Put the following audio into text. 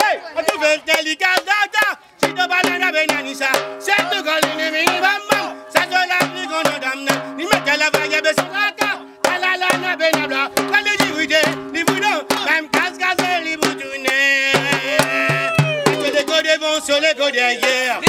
Hey, on te fait délicat, si tu parles de Benanissa, c'est tout colline, minimum, ça te l'a plus qu'on a damné, ni mettre la vague de Sonata, la benabla, quand les dividés, les boudons, même casse, les boutonnés. Que les codes vont sur les codes derrière.